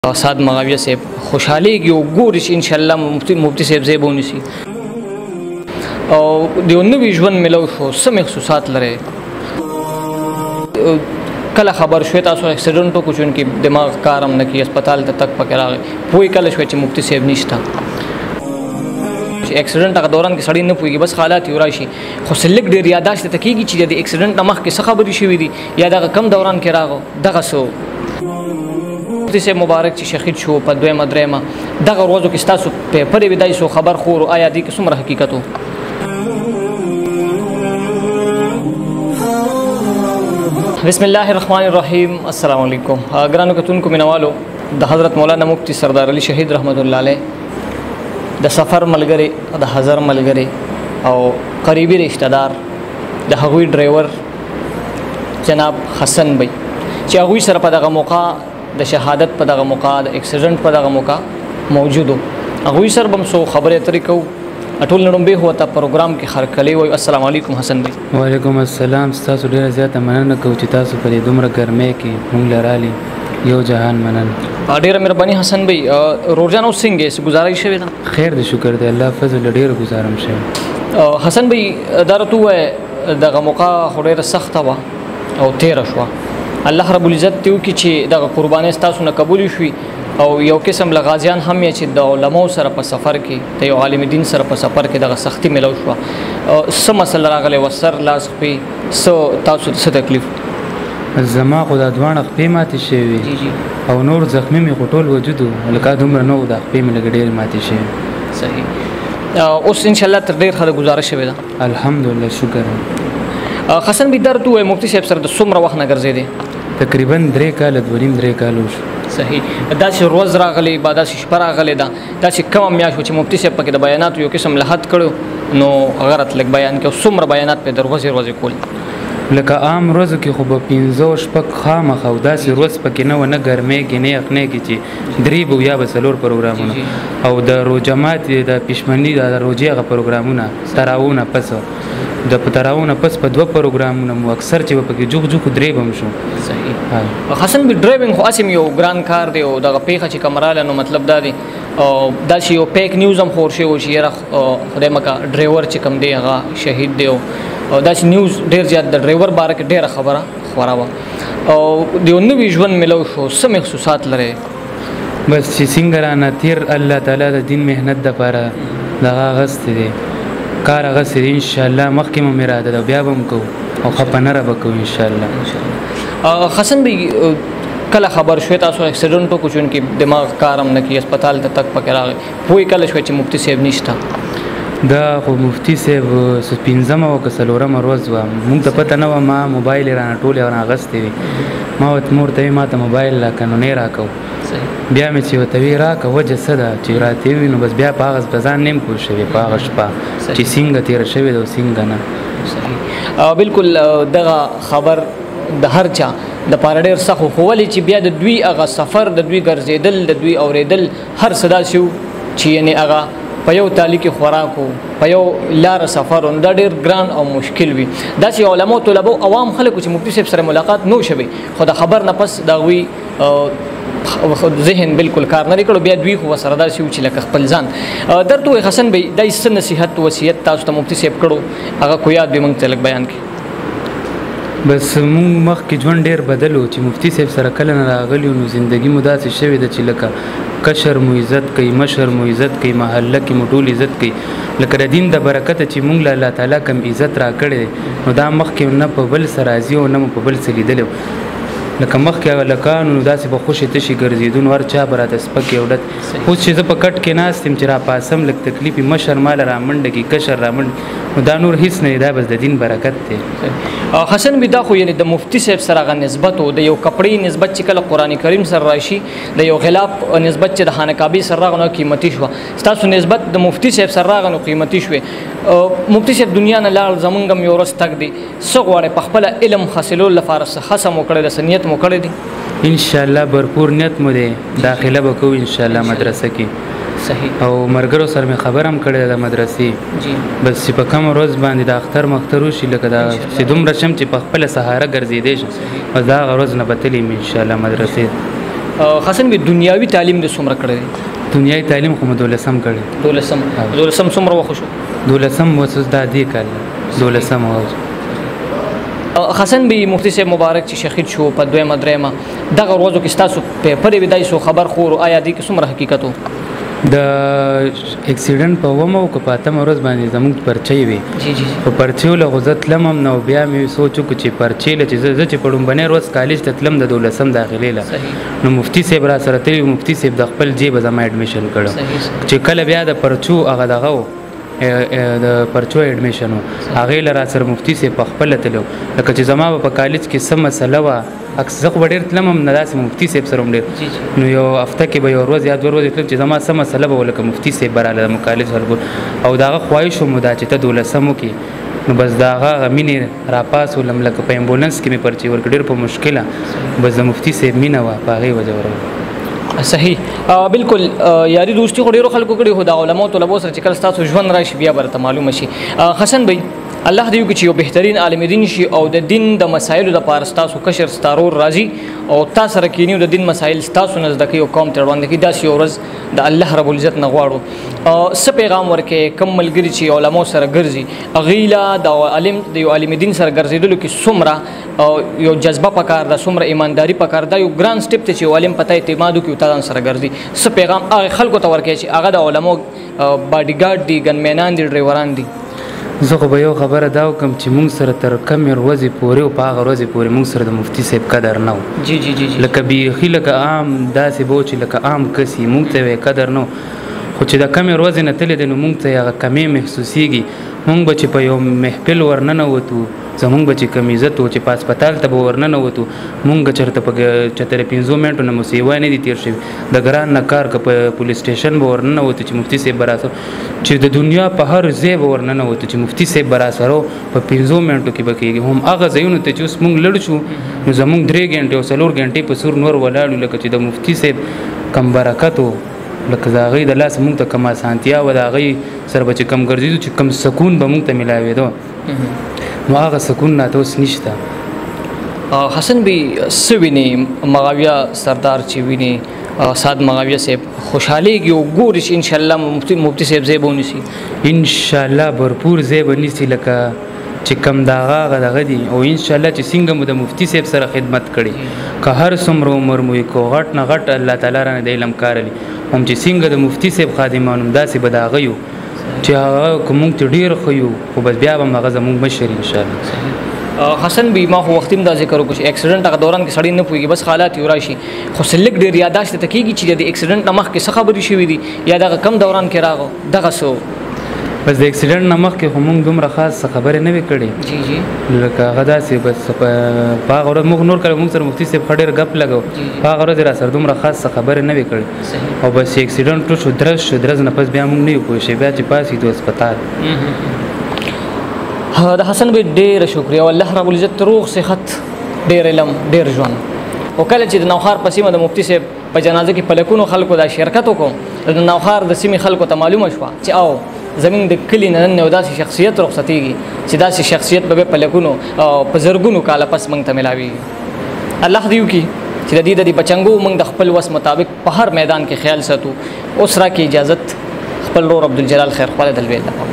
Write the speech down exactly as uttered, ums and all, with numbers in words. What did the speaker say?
استاد مغاویه صاحب خوشحاليږي او ګوري چې ان شاء الله مفتی مفتی صاحب زیب ونیسي او د نوې ژوند ملو شو سم محسوسات لري. کله خبر شوي تاسو اکسیډنټ کو چون کې دماغ کارم نه کی هسپتال ته تک پکې راغی پوي کله شوي چې مفتی صاحب نشته. اکسیډنټ هغه دوران کې سړی نه پويږي بس حالات یو راشي خو سلګ ډیر یاداشت ته کیږي چې د اکسیډنټ مخ کې څه خبري شوي دي یا دا کم دوران کې راغو دغه سو مفتی صاحب مبارک چې شهید شو په دویمه درېمه دغه ورځو کې ستاسو پیپر ویدای سو خبر خور آیا دي کې څومره حقیقت وو؟ بسم الله الرحمن الرحیم. السلام علیکم ګرانو کتونکو مینوالو د حضرت مولانا مفتی سردار علي شهید رحمت الله علیه د سفر ملګری د حضر ملګری او قریبي رشتہ دار د هغوی ډرایور جناب حسن بھائی چې هغوی سره په دغه موقع د شهادت په دغه موقع د اکسیډنټ په دغه موقع موجودو هغوی سره بم سو خبرې اترې کوو ټول نړم به هوته پروګرام کې خرکلی وي. السلام علیکم حسن بھائی. وعلیکم السلام. تاسو ډیره زیاته مننه کوم چې تاسو په دې دومره ګرمۍ کې موږ لرالي یو جهان مننه. ډیره مهرباني حسن بھائی. روزانه څنګه څه گزارش شوی دا؟ خیر دې شکر دې الله فضل ډیره گزارم شه. حسن بھائی درته وای دغه موقع ډیره سخته و او تیر شو الله رب العزت ته کی چې دغه قرباني تاسو نه قبول شي او یو قسم لغازیان هم یې چې د علماء سره په سفر کې ته یو عالم دین سره په سفر کې دغه سختی ملو شو سم مسله راغله وسر لاس په سو تاسو څه تکلیف زما خدا دوانه خپې ماتې شوی او نور زخمی می غټول وجود لکه دومره نو د خپې می لګډیر ماتې شوی. صحیح. اوس ان شاء الله تر ډیر خلک گزارش شوی دا الحمدلله شکر. حسن بي درته وای مفتی صاحب سره د څومره وخت نه ګرځیدي؟ تقریبا درې کال دونیم درې کال وشو. صحیح. دا چې روز راغلی بعد چې شپه راغلی دا دا چې کوم میاشت چې مفتی صاحب پکې د بیانات یو قسم لحد کړو نو غرت لګ بیان کې څومره بیانات په دروازه روزه کول لکه عام روز کې خو به پنځه شپږ خامخ او داسې روز پکې نه و نه ګرمۍ کې نه یخنۍ کې چې درې به یا به څلور پروګرامونه او د روجمات د پښمني د روجې هغه پروګرامونه تراونه پس د پتراونه پس په دوه پروګرامونه مو اکثر چې پکې جوخ جوخ درې بم شو. صحیح. حسن بي ډرایوینګ خو اسیم یو ګران کار دی او دغه پیخه چې کمراله نو مطلب دا دی او دا چې یو پیک نیوز هم خور شي او چې خدای مکا ډرایور چې کم دی هغه شهید دی او دا چې نیوز ډیر زیات د ډرایور باره کې ډیره خبره خوراوه او د نوې ژوند ملو شو سم محسوسات لري بس چې څنګه رانه تیر الله تعالی د دین مهنت د پاره دغه غست دی کار غست دی ان شاء الله مخکې مو اراده ده بیا به کو او خپنه را وکړو ان شاء الله. حسن بھائی کله خبر شوي تاسو اکسیډنټ کو چون کې دماغ کارم نه کی هسپتال ته تک پکې راغی پوي کله شوي چې مفتی صاحب نشته؟ دا خو مفتی صاحب پنځمه او څلورمه ورځ و مونږ ته پته نه و ما موبایل رانه ټولې راغستې وي ما ورته مور ته ما ته موبایل راکړه نو نه راکړو بیا مې چې ورته وی راکړه وجه څه ده چې راته وي نو بس بیا په هغه په ځان نیم پوه شوې په هغه شپه چې څنګه تېره شوې ده او څنګه نه. صحیح. بالکل دغه خبر د هر چا د پاره ډېر سخت خو ولې چې بیا د دوی هغه سفر د دوی ګرځېدل د دوی اورېدل هر څه داسې و چې یعنې هغه په یو تالی کې خوراکو په یو لار سفر دا ډېر ګران او مشکل وي. داسې علماء طلبو عوام خلکو چې مفتی صاحب سره ملاقات نو شوي خو د خبر نه پس د هغوی ذهن بالکل کار نه کړو بیا دوی خو سره داسې و چې لکه خپل ځان درته وایي حسن بھائی دا څه نصیحت وصیت تاسو ته مفتی صاحب کړو هغه کو یاد به موږ ته لږ بیان کړي. بس مونږ مخکې ژوند ډېر بدل و چې مفتی صاحب سره کله نه راغلی نو زندګي مو داسې شوې ده چې لکه کشر مو عزت کوي مشر مو عزت کوي محله کې مو ټول عزت کوي لکه د دین د برکته چې مونږ له الله تعالی کم عزت راکړی نو دا مخکې نه په بل سره راځي او نه مو په بل څه لیدلی لکه مخکې هغه لکانو نو داسې به خوشې تشي ګرځېدو نو هر چا به راته سپکې اولت اوس چې زه په کټ کې ناست یم چې راپاسم لږ تکلیف وي مشر ماله رامنډه کي کشر رامنډه نو دا نور هیڅ نه دا بس د دین برکت دی. حسن بي دا خو یعنی د مفتی صاحب سره غو نسبت او د یو کپړې نسبت چې کله قران کریم سره راشي د یو غلاف نسبت چې د خانه کعبه سره غو قیمتي شو تاسو نسبت د مفتی صاحب سره غو قیمتي شوه مفتی صاحب دنیا نه لاړ زمونږم یو ورځ تک دی سغواړي په خپل علم حاصلول لپاره خصم وکړي د سنیت مو کړی دی ان شاء الله برپور نیت مو دی داخله وکړو ان شاء الله مدرسه کې. صحیح. او مرګرو سره مې خبرم کړې د مدرسې جی بس چې په کوم ورځ باندې د اختر مختر وشي لکه دا چې دومره شم چې په خپل سهاره ګرځېدې شم بس دا ورځ نه بتلې ان شاء الله مدرسې حسن به دنیاوی تعلیم د څومره کړی؟ دنیاوی تعلیم خو دولسم کړی. دولسم دولسم څومره وخت شو؟ دولسم وسوس دا دی کال دولسم و. حسن به مفتی صاحب مبارک چې شهید شو په دویمه درېمه دغه ورځو کې تاسو پیپر ویدای سو خبر خور آیا دی کې څومره حقیقت وو؟ د اکسیډنټ په ومو کو پاتم ورځ باندې زموږ پرچې وي. جی جی په پرچې له غزت لمم نو بیا مې سوچو چې پرچې له چې زه چې پړم بنې ورځ کالج ته تلم د دولسم داخلي له نو مفتی صاحب را سره ته مفتی صاحب د خپل جیب زما اډمیشن کړو چې کله بیا د پرچو هغه دغه د پرچو اډمیشن هغه لرا سره مفتی صاحب په خپل تلو لکه چې زما په کالج کې سم مسله وا اکثر وړر تلم نه داسې مفتی صاحب سره وړر نو یو هفته کې به یو ورځ یا دوه ورځې تلم چې زما سم مسله به ولکه مفتی صاحب براله د کالج هلګو او داغه خواهش مو دا چې ته دولسمو کې نو بس داغه غمینې را پاس ولم لکه په امبولانس کې مې پرچې ورکړ په مشکله بس د مفتی صاحب مینا وا پاغي وجه ورو. صحیح بالکل یاري دوستي خو ډیرو خلکو کړي هو د علماء طلبو سره چې کله تاسو ژوند راشي بیا برته معلومه شي. حسن بھائی الله دې وکړي چې یو بهترین عالم دین شي او د دین د مسایلو د پاره تاسو کشر ستارور راځي او تاسو سره کینیو د دین مسایل تاسو نزد کې یو قوم ته روان دي داسې یو ورځ د الله رب العزت نه غواړو څه پیغام ورکې کم ملګری چې علماء سره ګرځي اغیلا د عالم د یو عالم دین سره ګرځیدلو کې څومره یو جذبه پکار ده څومره ایمانداری پکار ده یو ګران سټیپ ته چې عالم پته اعتماد کوي تاسو سره ګرځي څه پیغام هغه خلکو ته ورکې چې هغه د علماء باډي ګارد دي ګنمنان دي ډرایوران دي. زه خو به یو خبره دا وکم چې موږ سره تر کمې ورځې پورې او په هغه ورځې پورې موږ سره د مفتی صاحب قدر نه و. جی جی جی لکه بیخي لکه عام داسې به و چې لکه عام کسي موږ ته قدر نه خو چې د کمې ورځې نه تللی دی نو موږ ته هغه کمې محسوسیږي. موږ به چې په یو محفل ورننوتو زمونږ به چې کم عزت و چې په هسپتال ته به ورننوتو موږ چېرته په چېرته پنځو منټو نه مو سیوا نه دي تېر شوي د ګران نه کار که په پولیس سټیشن به ورننوتو چې مفتی صاحب به راسره چې د دنیا په هر ځای به ورننوتو چې مفتی صاحب به راسره په پنځو منټو کې به کېږي هم هغه ځایونو ته چې اوس موږ لړ شو نو زمونږ درې غنټې او څلور غنټې په سور نور ولاړو لکه چې د مفتی صاحب کم برکت و لکه د هغې د لاسه موږ ته کم اسانتیا وه د هغې سره به چې کم ګرځېدو چې کم سکون به موږ ته میلاوېدو نو هغه سکون نه ته اوس نشته. حسن بی څه ویني مغاویه سردار چې ویني سعد مغاویه صاحب خوشحالېږي او ګوري چې انشاءالله مفتی مفتی صاحب ځای به ونیسي؟ انشاءالله भरपूर ځای به نیسي لکه چې کم د هغه دغه دي او انشاءالله چې څنګه مو د مفتی صاحب سره خدمت کړي که هر څومره عمر مو یې کو غټ نه غټ الله تعالی رانه د علم کار لي هم چې څنګه د مفتی صاحب خادمان هم داسې به د هغه یو چې هغه که موږ ته ډېر ښه یو خو بس بیا به هم هغه زموږ مشر انشاءالله. حسن بی ما خو وختي دا ذکر وکړو چې اکسیډنټ هغه دوران کې سړی نه پوهېږي بس حالات یې راشي خو سلک ډېر یاداشت ته کېږي چې د اکسیډنټ نه مخکې څه خبرې شوي دي یا دغه کم دوران کې راغو دغه څه بس د اکسیډنټ نه مخکې خو موږ دومره خاص خبرې نه وې کړې. جی جی لکه هغه داسې بس په هغه ورځ موږ نور کله موږ سره مفتی صاحب ښه ډېر ګپ لګو په هغه ورځ را سره دومره خاص خبرې نه وې کړې او بس اکسیډنټ شو درز شو درز نه پس بیا موږ نه یو پوه شوي بیا چې پاسېدو هسپتال. د حسن بی ډېره شکریه والله رب العزت روغ صحت ډېر علم ډېر ژوند او کله چې د نوخار په سیمه د مفتی صاحب په جنازه کې په لکونو خلکو دا شرکت وکړو د نوخار د سیمې خلکو ته معلومه شوه چې او زمین د کلی نه نن یو داسې شخصیت رخصتېږي چې داسې شخصیت به په لکونو په زرګونو کاله پس موږ ته میلاوي. الله دې وکړي چې د دې د دې بچنګو موږ د خپل وس مطابق په هر میدان کې خیال ساتو. اوس راکې اجازت خپل رور عبدالجلال خیرخواله دلوي الله